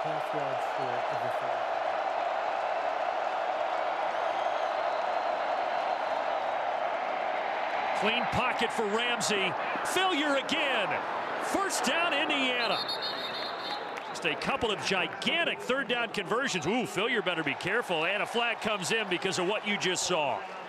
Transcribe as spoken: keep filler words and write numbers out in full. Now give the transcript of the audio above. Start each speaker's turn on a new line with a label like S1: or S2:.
S1: half yards short of the field.
S2: Clean pocket for Ramsey. Philyor again. First down, Indiana. Just a couple of gigantic third down conversions. Ooh, Philyor better be careful. And a flag comes in because of what you just saw.